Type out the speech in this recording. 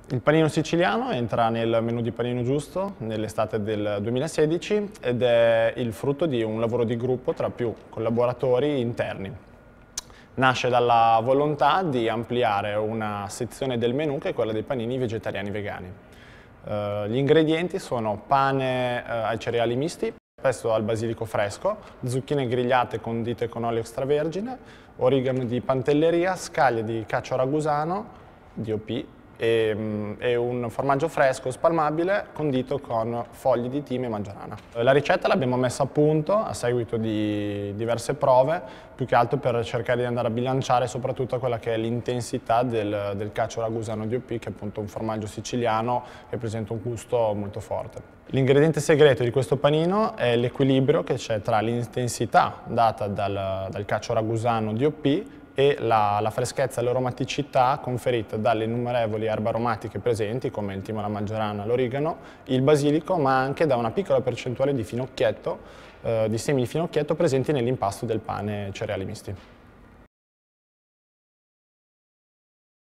Il panino siciliano entra nel menù di Panino Giusto nell'estate del 2016 ed è il frutto di un lavoro di gruppo tra più collaboratori interni. Nasce dalla volontà di ampliare una sezione del menù che è quella dei panini vegetariani vegani. Gli ingredienti sono pane ai cereali misti, pesto al basilico fresco, zucchine grigliate condite con olio extravergine, origano di pantelleria, scaglie di cacio ragusano, DOP, e un formaggio fresco spalmabile condito con fogli di timo e maggiorana. La ricetta l'abbiamo messa a punto a seguito di diverse prove, più che altro per cercare di andare a bilanciare soprattutto quella che è l'intensità del cacio ragusano DOP, che è appunto un formaggio siciliano che presenta un gusto molto forte. L'ingrediente segreto di questo panino è l'equilibrio che c'è tra l'intensità data dal cacio ragusano DOP e la freschezza e l'aromaticità conferita dalle innumerevoli erbe aromatiche presenti, come il timo, la maggiorana, l'origano, il basilico, ma anche da una piccola percentuale di finocchietto, di semi di finocchietto presenti nell'impasto del pane cereali misti.